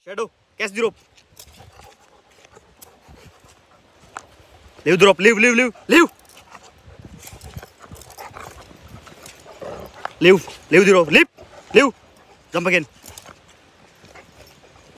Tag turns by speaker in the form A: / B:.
A: Shadow, catch the rope. Leave the rope. Leave. Leave the rope. Leave. Jump again.